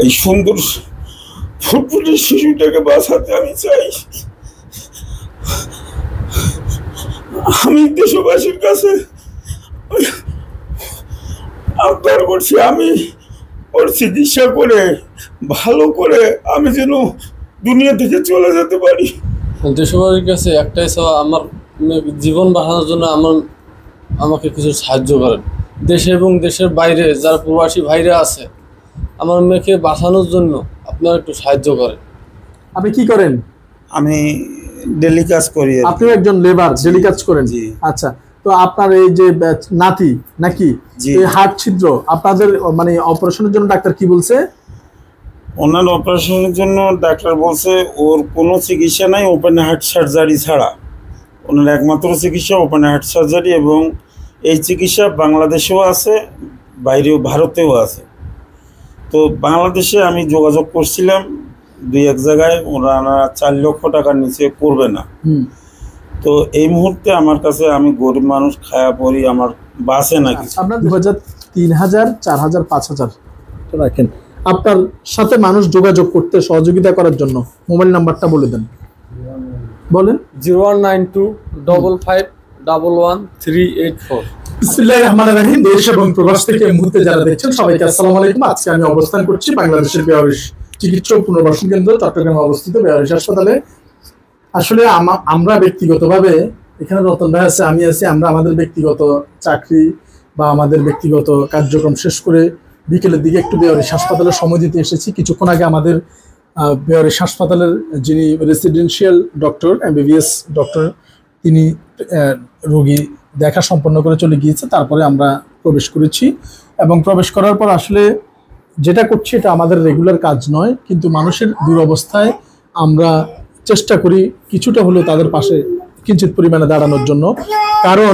এই সুন্দর ফুটফুটে শিশুটাকে বাঁচাতে আমি চাই। আমি দেশবাসীর কাছে আবদার করছি, আমি ওর চিকিৎসা করে ভালো করে আমি যেন দুনিয়া থেকে চলে যেতে পারি। দেশবাসীর কাছে একটাই চাওয়া, আমার জীবন বাঁচানোর জন্য আমাকে কিছু সাহায্য করেন। দেশে এবং দেশের বাইরে যারা প্রবাসী ভাইরা আছে, আমার মেয়েকে বাঁচানোর জন্য আপনারা একটু সাহায্য করেন। আপনি কি করেন? আমি ডেলি কাজ করি। আপনি একজন লেবার, ডেলি কাজ করেন? জি। আচ্ছা, তো আপনার এই যে নাতি নাকি এই হার্ট ছিদ্র, আপনাদের মানে অপারেশনের জন্য ডাক্তার কি বলছে? ওনার অপারেশনের জন্য ডাক্তার বলছে ওর কোনো চিকিৎসা নাই ওপেন হার্ট সার্জারি ছাড়া। ওনার একমাত্র চিকিৎসা ওপেন হার্ট সার্জারি, এবং এই চিকিৎসা বাংলাদেশেও আছে, বাইরেও ভারতেও আছে। তো বাংলাদেশে আমি যোগাযোগ করছিলাম 2-1 জায়গায়, ওনারা 4 লক্ষ টাকার নিচে করবে না। তো এই মুহূর্তে আমার কাছে, আমি গরিব মানুষ, খায়া পড়ি, আমার বাসে না কিছু। আপনার 2000, 3000, 4000, 5000 রাখেন। আপনার সাথে মানুষ যোগাযোগ করতে সহযোগিতা করার জন্য মোবাইল নাম্বারটা বলে দেন। বলেন। 01925511384। বিসমিল্লাহির রহমানির রহিম। দেশ এবং প্রবাস থেকে এই মুহূর্তে যারা দেখছেন সবাইকে আসসালামু আলাইকুম। আজকে আমি অবস্থান করছি বাংলাদেশের বেয়ারিশ চিকিৎসা পুনর্বাসন কেন্দ্র চট্টগ্রামে অবস্থিত বেয়ারিশ হাসপাতালে। আসলে আমরা ব্যক্তিগতভাবে এখানে রতন ভাই আছে, আমি আছি, আমরা আমাদের ব্যক্তিগত চাকরি বা আমাদের ব্যক্তিগত কার্যক্রম শেষ করে বিকেলের দিকে একটু বেয়ারিশ হাসপাতালে সময় দিতে এসেছি। কিছুক্ষণ আগে আমাদের বেয়ারিশ হাসপাতালের যিনি রেসিডেন্সিয়াল ডক্টর, MBBS ডক্টর, তিনি রোগী দেখা সম্পন্ন করে চলে গিয়েছে। তারপরে আমরা প্রবেশ করেছি, এবং প্রবেশ করার পর আসলে যেটা করছি এটা আমাদের রেগুলার কাজ নয়, কিন্তু মানুষের দুরবস্থায় আমরা চেষ্টা করি কিছুটা হলেও তাদের পাশে কিঞ্চিত পরিমাণে দাঁড়ানোর জন্য। কারণ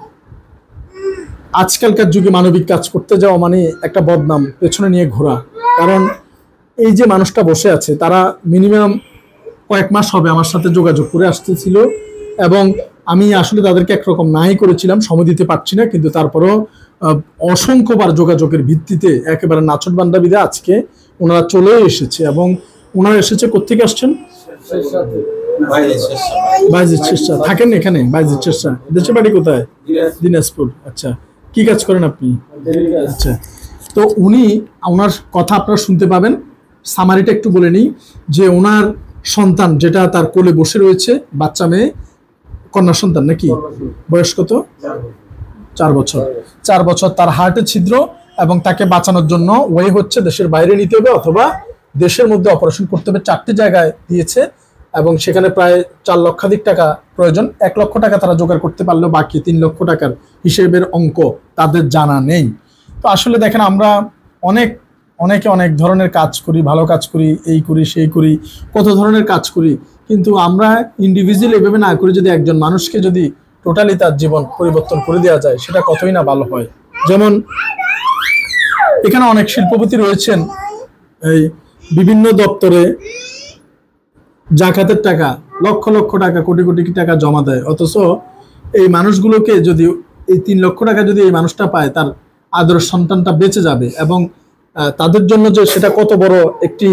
আজকালকার যুগে মানবিক কাজ করতে যাওয়া মানে একটা বদনাম পেছনে নিয়ে ঘোরা। কারণ এই যে মানুষটা বসে আছে, তারা মিনিমাম কয়েক মাস হবে আমার সাথে যোগাযোগ করে আসতেছিল, এবং আমি আসলে তাদেরকে একরকম নাই করেছিলাম, সময় দিতে পারছি না, কিন্তু তারপরেও অসংখ্যবার যোগাযোগের ভিত্তিতে একেবারে নাচট বান্দাবিদে আজকে ওনারা চলে এসেছে। এবং ওনারা এসেছে, কোথেকে আসছেন? বাইজিদ শেরশাহ। থাকেন এখানে বাইজিদ শেরশাহ? দেশে বাড়ি কোথায়? দিনাজপুর। আচ্ছা, কি কাজ করেন আপনি? আচ্ছা, তো ওনার কথা আপনারা শুনতে পাবেন। সামারিটা একটু বলে নিই যে ওনার সন্তান যেটা তার কোলে বসে রয়েছে, বাচ্চা মেয়ে, কন্যা সন্তান নাকি? বয়স কত? 4 বছর। 4 বছর। তার হার্টে ছিদ্র, এবং তাকে বাঁচানোর জন্য ওয়ে হচ্ছে দেশের বাইরে নিতে হবে অথবা দেশের মধ্যে অপারেশন করতে হবে। 4টি জায়গায় দিয়েছে, এবং সেখানে প্রায় 4 লক্ষাধিক টাকা প্রয়োজন। 1 লক্ষ টাকা তারা জোগাড় করতে পারলেও বাকি 3 লক্ষ টাকার হিসেবের অঙ্ক তাদের জানা নেই। তো আসলে দেখেন, আমরা অনেকে অনেক ধরনের কাজ করি, ভালো কাজ করি, এই করি সেই করি, কত ধরনের কাজ করি, কিন্তু আমরা ইন্ডিভিজুয়াল এভাবে না করে যদি একজন মানুষকে যদি টোটালি তার জীবন পরিবর্তন করে দেওয়া যায়, সেটা কতই না ভালো হয়। যেমন এখানে অনেক শিল্পপতি রয়েছেন, এই বিভিন্ন দপ্তরে জাকাতের টাকা, লক্ষ লক্ষ টাকা, কোটি কোটি টাকা জমা দেয়, অথচ এই মানুষগুলোকে যদি এই 3 লক্ষ টাকা যদি এই মানুষটা পায়, তার আদর সন্তানটা বেঁচে যাবে, এবং তাদের জন্য যে সেটা কত বড় একটি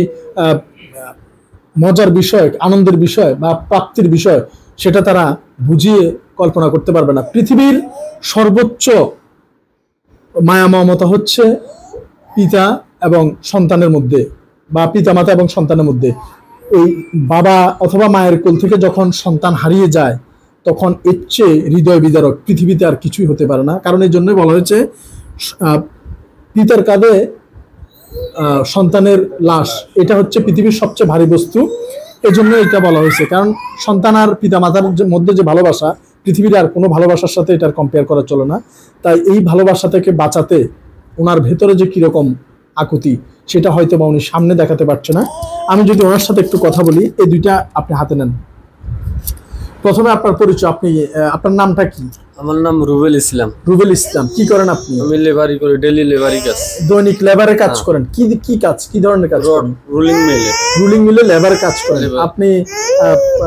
মজার বিষয়, আনন্দের বিষয় বা প্রাপ্তির বিষয়, সেটা তারা বুঝিয়ে কল্পনা করতে পারবে না। পৃথিবীর সর্বোচ্চ মায়া মমতা হচ্ছে পিতা এবং সন্তানের মধ্যে, বা পিতা মাতা এবং সন্তানের মধ্যে। এই বাবা অথবা মায়ের কোল থেকে যখন সন্তান হারিয়ে যায়, তখন এর চেয়ে হৃদয় বিদারক পৃথিবীতে আর কিছুই হতে পারে না। কারণ এই জন্যই বলা হয়েছে পিতার কাঁধে সন্তানের লাশ, এটা হচ্ছে পৃথিবীর সবচেয়ে ভারী বস্তু। এজন্য এটা বলা হয়েছে, কারণ সন্তান আর পিতা মাতার মধ্যে যে ভালোবাসা, পৃথিবীর আর কোনো ভালোবাসার সাথে এটার কম্পেয়ার করা চলে না। তাই এই ভালোবাসা থেকে বাঁচাতে ওনার ভেতরে যে কিরকম আকুতি, সেটা হয়তো বা উনি সামনে দেখাতে পারছে না। আমি যদি ওনার সাথে একটু কথা বলি, এই দুইটা আপনি হাতে নেন। প্রথমে আপনার পরিচয়, আপনার নামটা কি? আমার নাম রুবেল ইসলাম। রুবেল ইসলাম। কি করেন আপনি? আমি লেবারি করি, ডেলি লেবারি কাজ। দৈনিক লেবারের কাজ করেন? কি কাজ, কি ধরনের কাজ করেন? রুলিং মিলে। রুলিং মিলে লেবারের কাজ করেন। আপনি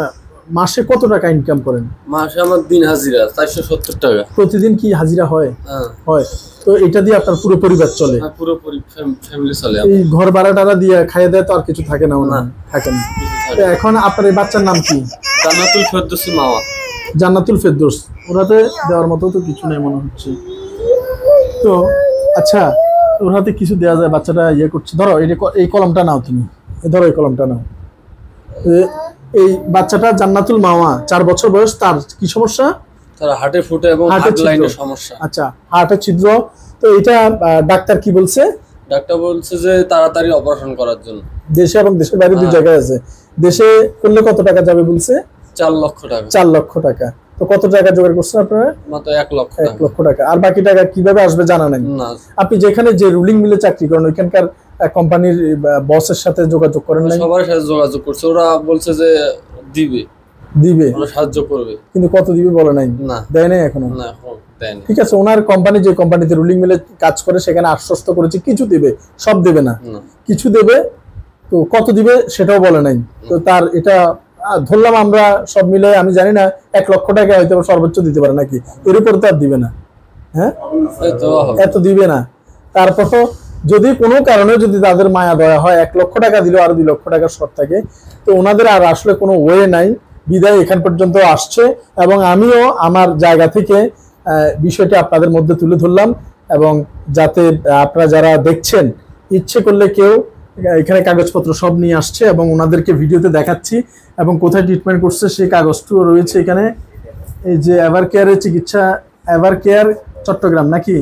মাসে কত টাকা ইনকাম করেন? মাসে আমার দিন হাজিরা 470 টাকা। প্রতিদিন কি হাজিরা হয়? হ্যাঁ হয়। তো এটা দিয়ে আপনার পুরো পরিবার চলে? পুরো ফ্যামিলি চলে। এই ঘর ভাড়া টাড়া দিয়ে খাইয়ে দেয় তো আর কিছু থাকে না? না থাকে না। তো এখন আপনার এই বাচ্চার নাম কি? জান্নাতুল ফেরদৌসী মাওয়া। জান্নাতুল ফেরদৌস। ওরাতে দেওয়ার মতো তো কিছু নেই মনে হচ্ছে। তো আচ্ছা, ওর হাতে কিছু দেওয়া যায়? বাচ্চাটা ইয়ে করছে, ধরো এই কলমটা নাও, তুমি ধরো এই কলমটা নাও। এই বাচ্চাটা জান্নাতুল মাওয়া, 4 বছর বয়স। তার কি সমস্যা? তার হার্টে ফুটে এবং হার্ট লাইনের সমস্যা। আচ্ছা, হার্টের ছিদ্র। তো এটা ডাক্তার কি বলছে? ডাক্তার বলছে যে তাড়াতাড়ি অপারেশন করার জন্য। দেশে এবং দেশের বাইরে দুই জায়গায় আছে। দেশে করলে কত টাকা যাবে বলছে? 4 লক্ষ টাকা। 4 লক্ষ টাকা। তো কত টাকা জোগাড় করছেন আপনারা? মাত্র 1 লক্ষ টাকা। 1 লক্ষ টাকা। আর বাকি টাকা কিভাবে আসবে জানা নেই? না। আপনি যেখানে যে রুলিং মিলে চাকরি করেন ওইখানকার কোম্পানির বসের সাথে যোগাযোগ করেন নাই? সবার সাথে যোগাযোগ করছে, ওরা বলছে যে দিবে, ওরা সাহায্য করবে, কিন্তু কত দিবে বলে নাই? না, দেয় নাই এখনো। না এখন দেয় না। ঠিক আছে, ওনার কোম্পানি যে কোম্পানিতে রুলিং মিলে কাজ করে সেখানে আশ্বস্ত করেছে কিছু দিবে, সব দেবে না, কিছু দেবে। তো কত দিবে সেটাও বলে নাই। তো তার এটা ধরলাম আমরা সব মিলে, আমি জানি না 1 লক্ষ টাকা হয়তো সর্বোচ্চ দিতে পারে নাকি, এর উপর তো আর দিবে না। হ্যাঁ, এত দিবে না। তারপর যদি কোনো কারণে যদি তাদের মায়া দয়া হয় 1 লক্ষ টাকা দিলেও আরো 2 লক্ষ টাকার শর্ত থাকে, তো ওনাদের আর আসলে কোনো ওয়ে নাই, বিদায় এখান পর্যন্ত আসছে। এবং আমিও আমার জায়গা থেকে বিষয়টি আপনাদের মধ্যে তুলে ধরলাম, এবং যাতে আপনারা যারা দেখছেন ইচ্ছে করলে কেউ এখানে কাগজপত্র সব নিয়ে আসছে এবং ওনাদেরকে ভিডিওতে দেখাচ্ছি, এবং কোথায় ট্রিটমেন্ট করছে সেই কাগজটিও রয়েছে এখানে। এই যে এভার কেয়ারের চিকিৎসা, এভার কেয়ার চট্টগ্রাম নাকি?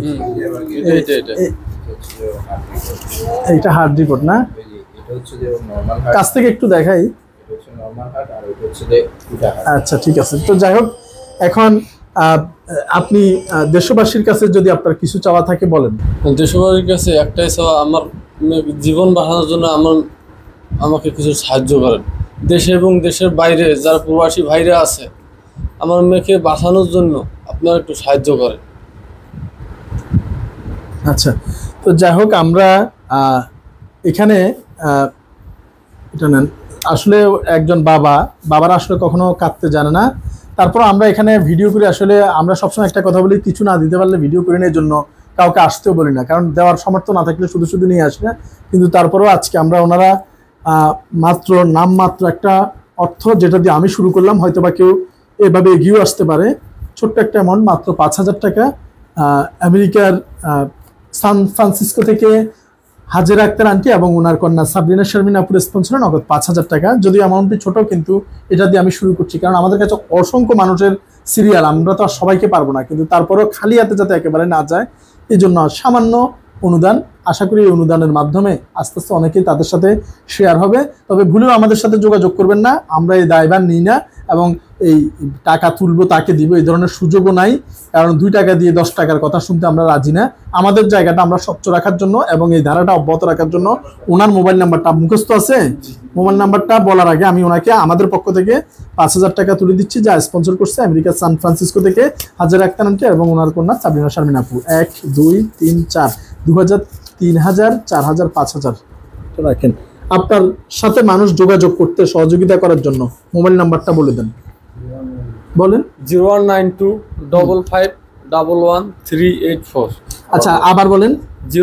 এইটা হার্ট রিপোর্ট না? কাছ থেকে একটু দেখাই। আচ্ছা ঠিক আছে। তো যাই হোক, এখন আপনি দেশবাসীর কাছে যদি আপনার কিছু চাওয়া থাকে বলেন। দেশবাসীর কাছে একটাই চাওয়া, আমার জীবন বাঁচানোর জন্য আমাকে কিছু সাহায্য করেন। দেশে এবং দেশের বাইরে যারা প্রবাসী ভাইরা আছে, আমার মেয়েকে বাঁচানোর জন্য আপনারা একটু সাহায্য করেন। আচ্ছা, তো যাই হোক, আমরা এখানে এটা নেন। আসলে একজন বাবার আসলে কখনো কাঁদতে জানে না। তারপর আমরা এখানে ভিডিও করে, আসলে আমরা সবসময় একটা কথা বলি, কিছু না দিতে পারলে ভিডিও করে নেওয়ার জন্য কাউকে আসতেও বলি না, কারণ দেওয়ার সামর্থ্য না থাকলে শুধু শুধু নিয়ে আসবে। কিন্তু তারপরেও আজকে আমরা ওনারা নামমাত্র একটা অর্থ, যেটা দিয়ে আমি শুরু করলাম, হয়তো বা কেউ এভাবে এগিয়েও আসতে পারে, ছোট্ট একটা অ্যামাউন্ট, মাত্র 5,000 টাকা। আমেরিকার সান ফ্রান্সিসকো থেকে হাজেরা আক্তার আন্টি এবং ওনার কন্যা সাবরিনা শারমিন আপুর স্পন্সরে নগদ 5,000 টাকা। যদি অ্যামাউন্টটি ছোট, কিন্তু এটা দিয়ে আমি শুরু করছি, কারণ আমাদের কাছে অসংখ্য মানুষের সিরিয়াল, আমরা তো আর সবাইকে পারবো না, কিন্তু তারপরেও খালি হাতে যাতে একেবারে না যায়, এই জন্য সামান্য অনুদান। আশা করি এই অনুদানের মাধ্যমে আস্তে আস্তে অনেকেই তাদের সাথে শেয়ার হবে। তবে ভুলেও আমাদের সাথে যোগাযোগ করবেন না, আমরা এই দায়ভার নিই না, এবং এই টাকা তুলবো তাকে দিব এই ধরনের সুযোগও নাই, কারণ 2 টাকা দিয়ে 10 টাকার কথা শুনতে আমরা রাজি না। আমাদের জায়গাটা আমরা স্বচ্ছ রাখার জন্য এবং এই ধারাটা অব্যাহত রাখার জন্য ওনার মোবাইল নাম্বারটা মুখস্থ আছে, মোবাইল নাম্বারটা বলার আগে আমি ওনাকে আমাদের পক্ষ থেকে 5,000 টাকা তুলে দিচ্ছি, যা স্পন্সর করছে আমেরিকার সান ফ্রান্সিসকো থেকে হাজেরা আক্তার আন্টি এবং ওনার কন্যা সাবরিনা শারমিন আপু। 1 2 3 4 2000 3000 4000 5000 রাখেন। আপনার সাথে মানুষ যোগাযোগ করতে সহযোগিতা করার জন্য মোবাইল নাম্বারটা বলে দেন। বলেন। 019255111384। আচ্ছা, আবার বলেন।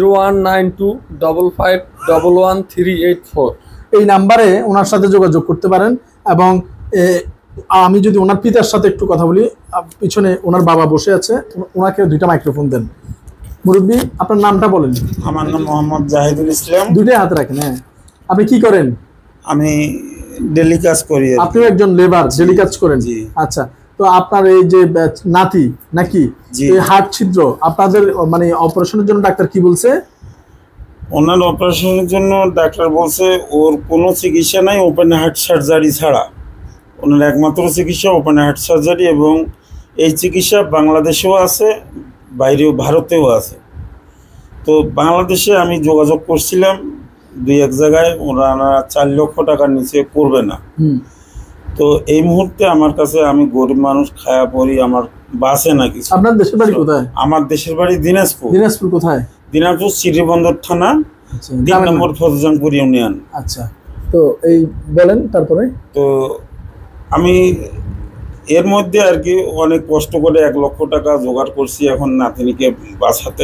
019255111384। এই নাম্বারে ওনার সাথে যোগাযোগ করতে পারেন। এবং আমি যদি ওনার পিতার সাথে একটু কথা বলি, পিছনে ওনার বাবা বসে আছে, ওনাকে 2টা মাইক্রোফোন দেন। মুরব্বী, আপনার নামটা বলেন। আমার নাম মোহাম্মদ জাহিদুল ইসলাম। 2টাই হাত রাখেন। হ্যাঁ, আপনি কি করেন? আমি ডেলি কাজ করি। আপনিও একজন লেবার, ডেলি কাজ করেন? আচ্ছা, তো আপনার এই যে নাতি নাকি এই হার্ট ছিদ্র, আপনাদের মানে অপারেশনের জন্য ডাক্তার কি বলছে? ওনার অপারেশনের জন্য ডাক্তার বলছে ওর কোনো চিকিৎসা নাই ওপেন হার্ট সার্জারি ছাড়া। ওনার একমাত্র চিকিৎসা ওপেন হার্ট সার্জারি, এবং এই চিকিৎসা বাংলাদেশেও আছে, বাইরেও ভারতেও আছে। তো বাংলাদেশে আমি যোগাযোগ করছিলাম 2-1 জায়গায়, ওনারা 4 লক্ষ টাকার নিচে করবে না। তো এই মুহূর্তে আমার কাছে, আমি গরিব মানুষ, খায়া পড়ি, আমার বাসে না কিছু। আপনার দেশের বাড়ি কোথায়? আমার দেশের বাড়ি দিনাজপুর। দিনাজপুর কোথায়? দিনাজপুর শ্রীবন্দর থানা, 3 নম্বর ফজলজংপুর ইউনিয়ন। আচ্ছা, তো এই বলেন তারপরে। তো আমি এর মধ্যে আর কি অনেক কষ্ট করে 1 লক্ষ টাকা জোগাড় করছি এখন নাতনিকে বাঁচাতে।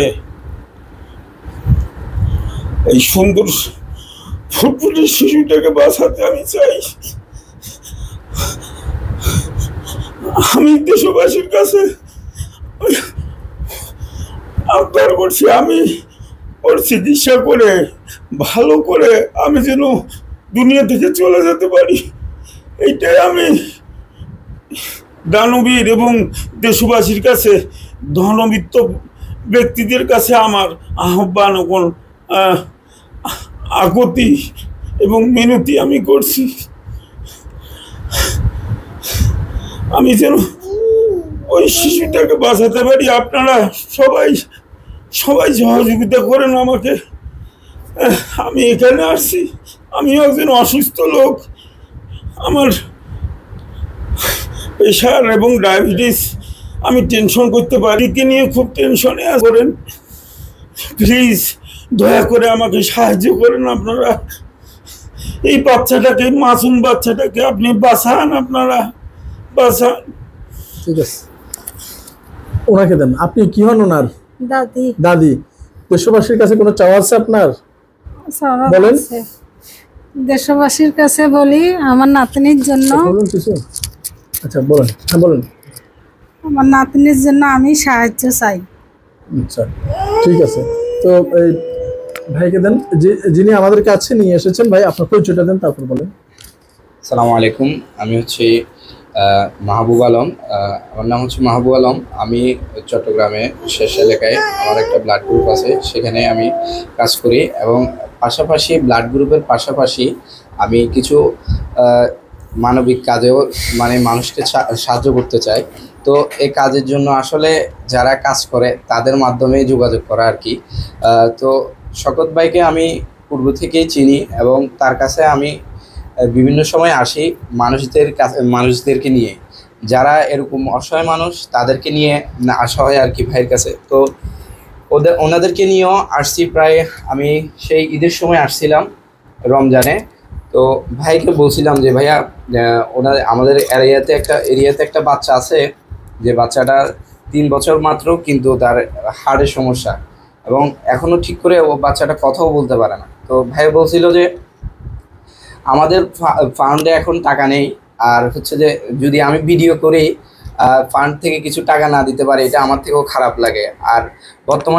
এই সুন্দর ফুটফুটে শিশুটাকে বাঁচাতে আমি চাই। আমি দেশবাসীর কাছে আবদার করছি, আমি ওর চিকিৎসা করে ভালো করে আমি যেন দুনিয়া থেকে চলে যেতে পারি। এইটাই আমি দানবীর এবং দেশবাসীর কাছে, ধনবিত্ত ব্যক্তিদের কাছে আমার আহ্বান এবং আকুতি এবং মিনতি আমি করছি। আমি যেন ওই শিশুটাকে বাঁচাতে পারি। আপনারা সবাই সবাই সহযোগিতা করেন আমাকে। আমি এখানে আসছি, আমি একজন অসুস্থ লোক, আমার প্রেশার এবং ডায়াবেটিস, আমি টেনশন করতে পারি, কি নিয়ে খুব টেনশনে করেন। প্লিজ দয়া করে আমাকে সাহায্য করেন আপনারা। এই বাচ্চাটাকে, মাসুম বাচ্চাটাকে আপনি বাঁচান, আপনারা বাঁচান। ঠিক আছে, ওনাকে দেন। আপনি কি হন ওনার? দাদি। দাদি। দেশবাসীর কাছে কোনো চাওয়া আছে আপনার? বলেন। দেশবাসীর কাছে বলি আমার নাতনির জন্য, বলুন কিছু। আচ্ছা বলেন, হ্যাঁ বলেন। আমার নাতনির জন্য আমি সাহায্য চাই। আচ্ছা ঠিক আছে, তো এই ভাইকে দেন, যিনি আমাদের কাছে নিয়ে এসেছেন। ভাই আপনার পরিচয়টা দেন, তারপর বলেন। আসসালামু আলাইকুম, আমি হচ্ছে মাহবুব আলম। আমার নাম হচ্ছে মাহবুব আলম। আমি চট্টগ্রামে শেষ এলাকায় আমার একটা ব্লাড গ্রুপ আছে, সেখানে আমি কাজ করি এবং পাশাপাশি ব্লাড গ্রুপের পাশাপাশি আমি কিছু মানবিক কাজেও মানে মানুষকে সাহায্য করতে চাই। তো এই কাজের জন্য আসলে যারা কাজ করে তাদের মাধ্যমে যোগাযোগ করা আর কি। তো শকত ভাইকে আমি পূর্ব থেকেই চিনি এবং তার কাছে আমি বিভিন্ন সময় আসি মানুষদেরকে নিয়ে, যারা এরকম অসহায় মানুষ তাদেরকে নিয়ে আসা হয় আর কি ভাইয়ের কাছে। তো ওনাদেরকে নিয়েও আসছি, প্রায় আমি সেই ঈদের সময় আসছিলাম রমজানে। তো ভাইকে বলছিলাম যে ভাইয়া আমাদের এরিয়াতে একটা বাচ্চা আছে, যে বাচ্চাটা 3 বছর মাত্র, কিন্তু তার হার্টের সমস্যা এবং এখনও ঠিক করে ও বাচ্চাটা কথাও বলতে পারে না। তো ভাই বলছিল যে আমাদের ফান্ডে এখন টাকা নেই, আর হচ্ছে যে যদি আমি ভিডিও করি ফান্ড থেকে কিছু টাকা না দিতে পারি, এটা আমার থেকেও খারাপ লাগে। আর বর্তমান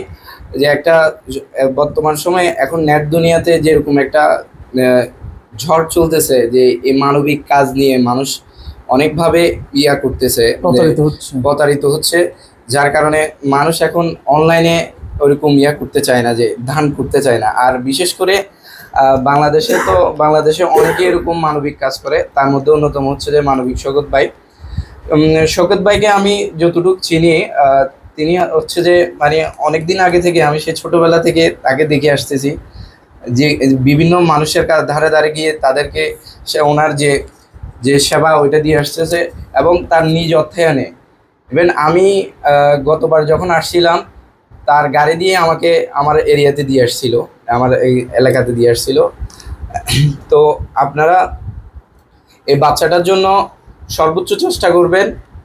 সময় এখন নেট দুনিয়াতে যেরকম একটা ঝড় চলতেছে, যে এই মানবিক কাজ নিয়ে মানুষ অনেকভাবে করতেছে, প্রতারিত হচ্ছে, যার কারণে মানুষ এখন অনলাইনে ওরকম করতে চায় না, যে দান করতে চায় না। আর বিশেষ করে বাংলাদেশে অনেকে এরকম মানবিক কাজ করে, তার মধ্যে অন্যতম হচ্ছে যে মানবিক শকত ভাই। শকত ভাইকে আমি যতটুকু চিনি, তিনি হচ্ছে যে মানে অনেকদিন আগে থেকে, আমি সে ছোটবেলা থেকে তাকে দেখে আসতেছি, যে বিভিন্ন মানুষের ধারে ধারে গিয়ে তাদেরকে ওনার যে সেবা ওইটা দিয়ে আসতেছে এবং তার নিজ অর্থায়নে। ইভেন আমি গতবার যখন আসছিলাম, তার গাড়ি দিয়ে আমাকে আমার এরিয়াতে দিয়ে আসছিল, আমার এই এলাকাতে দিয়ে আসছিল। তো আপনারা এই বাচ্চাটার জন্য সর্বোচ্চ চেষ্টা করবেন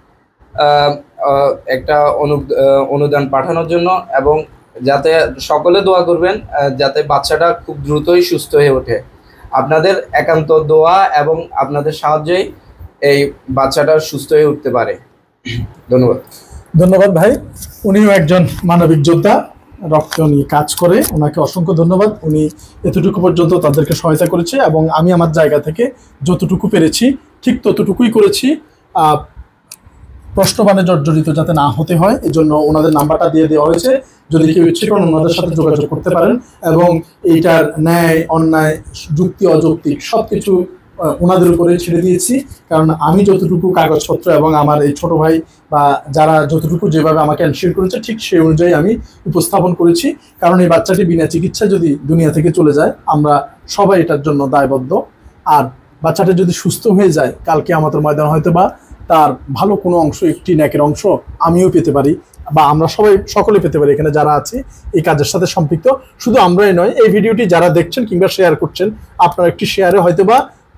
একটা অনুদান পাঠানোর জন্য, এবং যাতে সকলে দোয়া করবেন যাতে বাচ্চাটা খুব দ্রুতই সুস্থ হয়ে ওঠে। আপনাদের একান্ত দোয়া এবং আপনাদের সাহায্যেই এই বাচ্চাটা সুস্থ হয়ে উঠতে পারে। ধন্যবাদ। ধন্যবাদ ভাই, উনিও একজন মানবিক যোদ্ধা, রক্ত নিয়ে কাজ করে। ওনাকে অসংখ্য ধন্যবাদ। উনি এতটুকু পর্যন্ত তাদেরকে সহায়তা করেছে এবং আমি আমার জায়গা থেকে যতটুকু পেরেছি ঠিক ততটুকুই করেছি। প্রশ্নবাণে জর্জরিত যাতে না হতে হয়, এজন্য ওনাদের নাম্বারটা দিয়ে দেওয়া হয়েছে। যদি কেউ ইচ্ছে করেন ওনাদের সাথে যোগাযোগ করতে পারেন, এবং এইটার ন্যায় অন্যায় যুক্তি অযৌক্তিক সবকিছু ওনাদের উপরে ছেড়ে দিয়েছি। কারণ আমি যতটুকু কাগজপত্র এবং আমার এই ছোট ভাই বা যারা যতটুকু যেভাবে আমাকে এনশিওর করেছে ঠিক সেই অনুযায়ী আমি উপস্থাপন করেছি। কারণ এই বাচ্চাটি বিনা চিকিৎসা যদি দুনিয়া থেকে চলে যায়, আমরা সবাই এটার জন্য দায়বদ্ধ। আর বাচ্চাটা যদি সুস্থ হয়ে যায়, কালকে আমাদের ময়দান হয়তো বা তার ভালো কোনো অংশ, একটি ন্যাকের অংশ আমিও পেতে পারি, বা আমরা সকলে পেতে পারি। এখানে যারা আছে এই কাজের সাথে সম্পৃক্ত, শুধু আমরাই নয়, এই ভিডিওটি যারা দেখছেন কিংবা শেয়ার করছেন, আপনার একটি শেয়ারে হয়তো বা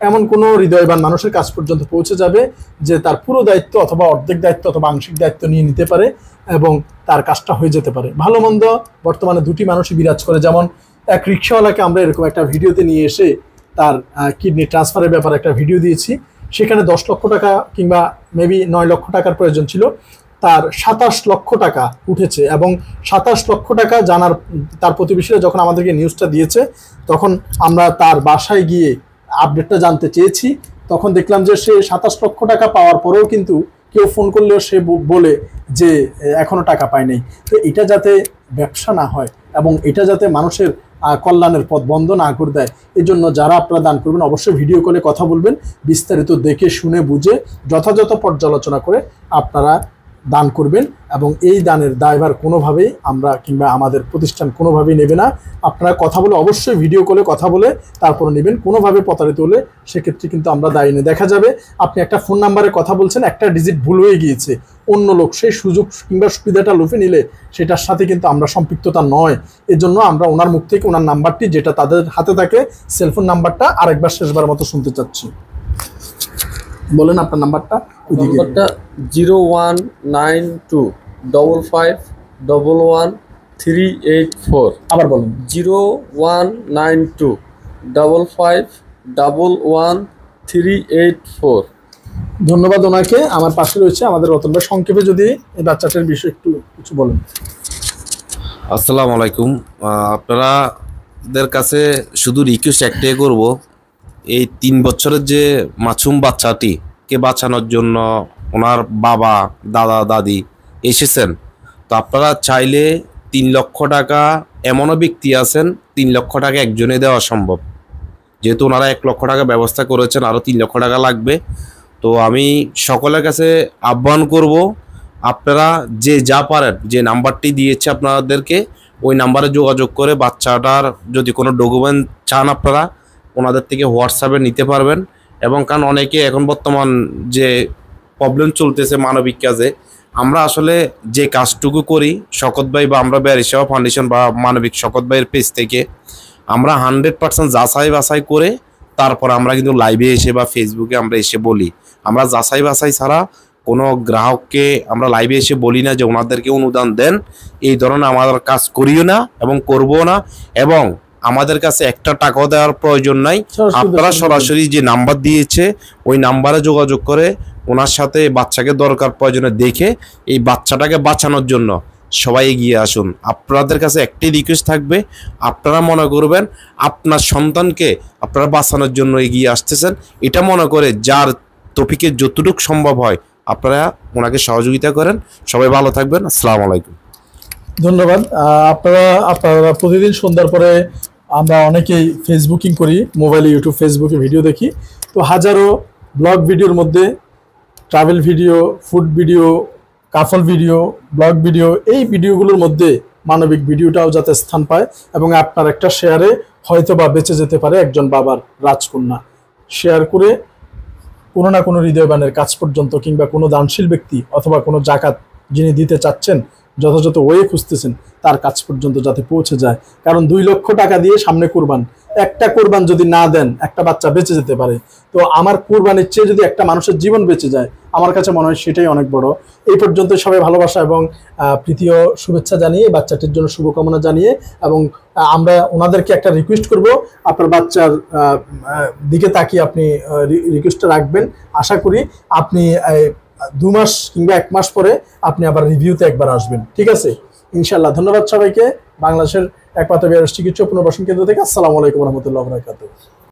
এমন কোনো হৃদয়বান মানুষের কাছ পর্যন্ত পৌঁছে যাবে যে তার পুরো দায়িত্ব অথবা অর্ধেক দায়িত্ব অথবা আংশিক দায়িত্ব নিয়ে নিতে পারে এবং তার কাজটা হয়ে যেতে পারে। ভালো মন্দ বর্তমানে দুটি মানুষই বিরাজ করে। যেমন এক রিক্সাওয়ালাকে আমরা এরকম একটা ভিডিওতে নিয়ে এসে তার কিডনি ট্রান্সফারের ব্যাপারে একটা ভিডিও দিয়েছি। সেখানে 10 লক্ষ টাকা কিংবা মেবি 9 লক্ষ টাকার প্রয়োজন ছিল, তার 27 লক্ষ টাকা উঠেছে। এবং 27 লক্ষ টাকা জানার তার প্রতিবেশীরা যখন আমাদেরকে নিউজটা দিয়েছে তখন আমরা তার বাসায় গিয়ে আপডেটটা জানতে চেয়েছি। তখন দেখলাম যে সে 27 লক্ষ টাকা পাওয়ার পরেও কিন্তু কেউ ফোন করলেও সে বলে যে এখনো টাকা পায় নাই। তো এটা যাতে ব্যবসা না হয় এবং এটা যাতে মানুষের কল্যাণের পথ বন্ধ না করে দেয়, এই জন্য যারা আপনারা দান করবেন অবশ্যই ভিডিও কলে কথা বলবেন, বিস্তারিত দেখে শুনে বুঝে যথাযথ পর্যালোচনা করে আপনারা দান করবেন। এবং এই দানের দায়ভার কোনোভাবেই আমরা কিংবা আমাদের প্রতিষ্ঠান কোনোভাবেই নেবে না। আপনারা কথা বলে অবশ্যই ভিডিও কলে কথা বলে তারপরে নেবেন। কোনোভাবে প্রতারিত হলে সেক্ষেত্রে কিন্তু আমরা দায়ী নেই। দেখা যাবে আপনি একটা ফোন নাম্বারে কথা বলছেন, একটা ডিজিট ভুল হয়ে গিয়েছে, অন্য লোক সেই সুযোগ কিংবা সুবিধাটা লুফে নিলে সেটার সাথে কিন্তু আমরা সম্পৃক্ততা নয়। এজন্য আমরা ওনার মুখ থেকে ওনার নাম্বারটি যেটা তাদের হাতে থাকে সেলফোন নাম্বারটা আরেকবার শেষবার মতো শুনতে চাচ্ছি। বলেন আপনার নাম্বারটা। নাম্বারটা 01925511384। আবার বলেন। 01925511384। ধন্যবাদ ওনাকে। আমার পাশে রয়েছে আমাদের রতন ভাই। সংক্ষেপে যদি এই বাচ্চাটার বিষয়ে একটু কিছু বলেন। আসসালামু আলাইকুম। আপনাদের কাছে শুধু রিকোয়েস্ট একটাই করব, এই 3 বছরের যে মাসুম বাচ্চাটিকে বাঁচানোর জন্য ওনার বাবা দাদা দাদি এসেছেন। তো আপনারা চাইলে 3 লক্ষ টাকা, এমনও ব্যক্তি আছেন 3 লক্ষ টাকা একজনে দেওয়া সম্ভব, যেহেতু ওনারা 1 লক্ষ টাকা ব্যবস্থা করেছেন, আরও 3 লক্ষ টাকা লাগবে। তো আমি সকলের কাছে আহ্বান করব, আপনারা যে যা পারেন, যে নাম্বারটি দিয়েছে আপনাদেরকে, ওই নাম্বারে যোগাযোগ করে বাচ্চাটার যদি কোনো ডকুমেন্ট চান আপনারা ওনাদের থেকে হোয়াটসঅ্যাপে নিতে পারবেন। এবং কারণ অনেকে এখন বর্তমান যে প্রবলেম চলতেছে মানবিক কাজে, আমরা আসলে যে কাজটুকু করি শকত ভাই বা আমরা বেয়ারি সেবা ফাউন্ডেশন বা মানবিক শকত ভাইয়ের পেজ থেকে আমরা 100% যাচাই বাছাই করে তারপর আমরা কিন্তু লাইভে এসে বা ফেসবুকে আমরা এসে বলি। আমরা যাচাই বাছাই ছাড়া কোনো গ্রাহককে আমরা লাইভে এসে বলি না যে ওনাদেরকে অনুদান দেন, এই ধরনের আমাদের কাজ করিও না এবং করবো না। এবং আমাদের কাছে একটা টাকাও দেওয়ার প্রয়োজন নাই। আপনারা সরাসরি যে নাম্বার দিয়েছে ওই নাম্বারে যোগাযোগ করে ওনার সাথে বাচ্চাকে দরকার প্রয়োজনে দেখে এই বাচ্চাটাকে বাঁচানোর জন্য সবাই এগিয়ে আসুন। আপনাদের কাছে একটি রিকোয়েস্ট থাকবে, আপনারা মনে করবেন আপনার সন্তানকে আপনারা বাঁচানোর জন্য এগিয়ে আসতেছেন, এটা মনে করে যার তৌফিকে যতটুকু সম্ভব হয় আপনারা ওনাকে সহযোগিতা করেন। সবাই ভালো থাকবেন। আসসালামু আলাইকুম। ধন্যবাদ। আপনারা প্রতিদিন সন্ধ্যার পরে আমরা অনেকেই ফেসবুকিং করি, মোবাইলে ইউটিউব ফেসবুকে ভিডিও দেখি। তো হাজারো ব্লগ ভিডিওর মধ্যে travel video, food video, couple video, vlog video, এই ভিডিওগুলোর মধ্যে মানবিক ভিডিওটাও যাতে স্থান পায় এবং আপনার একটা শেয়ারে হয়তো বা বেঁচে যেতে পারে একজন বাবার রাজকন্যা। শেয়ার করে কোনো না কোনো হৃদয়বানের কাজ পর্যন্ত কিংবা কোনো দানশীল ব্যক্তি অথবা কোনো জাকাত যিনি দিতে চাচ্ছেন, যথাযথ ওয়ে খুঁজতেছেন, তার কাজ পর্যন্ত যাতে পৌঁছে যায়। কারণ 2 লক্ষ টাকা দিয়ে সামনে কোরবান, একটা কোরবান যদি না দেন একটা বাচ্চা বেঁচে যেতে পারে। তো আমার কোরবানির চেয়ে যদি একটা মানুষের জীবন বেঁচে যায় আমার কাছে মনে হয় সেটাই অনেক বড়। এই পর্যন্ত সবাই ভালোবাসা এবং প্রীতীয় শুভেচ্ছা জানিয়ে, বাচ্চাটির জন্য শুভকামনা জানিয়ে, এবং আমরা ওনাদেরকে একটা রিকোয়েস্ট করব, আপনার বাচ্চার দিকে তাকিয়ে আপনি রিকোয়েস্টটা রাখবেন। আশা করি আপনি 2 মাস কিংবা 1 মাস পরে আপনি আবার রিভিউতে একবার আসবেন, ঠিক আছে? ইনশাল্লাহ। ধন্যবাদ সবাইকে। বাংলাদেশের একমাত্র বেয়ারস চিকিৎসা পুনর্বাসন কেন্দ্র থেকে আসসালামু আলাইকুম রহমতুল্লাহ বারাকাতুহু।